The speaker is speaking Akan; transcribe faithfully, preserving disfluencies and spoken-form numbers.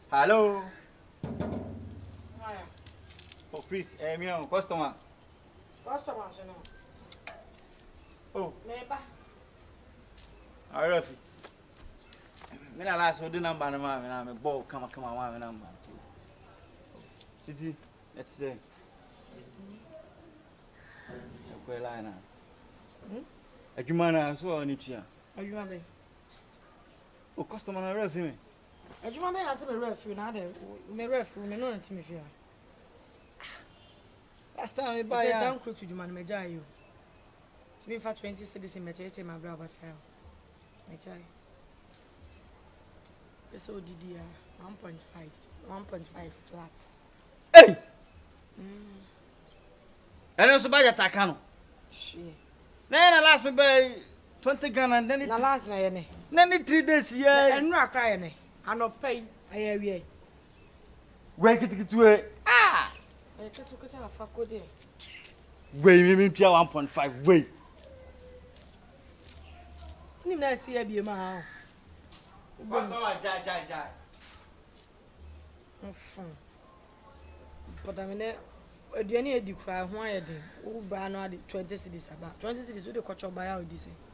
Hello. Hi. Oh, please, eh, me on customer. Customer, you know. Oh. Neighbor. Alright. Me na last one do number na ma me na me ball come come on me number. City, let's say. Okay, line. Hmm? Adwuma na so oni tua. Adwuma be. Oh, customer na refi me. Adwuma be ase me refi na de me refi me no ntimi fia. Last time me buy. Say some crew to adwuma na me jai you. To me for twenty cedis in me chete my bra but I. Me jai. Eso didi ya one point five one point five flat. Hey. Mm. Eno so budget akano. Shit. Na na last me buy twenty Ghana and then it na last na ye ne. Na ni three days ye. Enu akra ye ne. Anopay aye wie. We kitikitu e. Ah. E kitikitu afa ko de. We me me pia one point five we. Ni na si ya bi ma ha. Customer jai jai jai. Mfun. But I mean aduane edi kura ho ayede. Wo bra no ade twenty cedis aba. twenty cedis wo de kwacho buy out di say.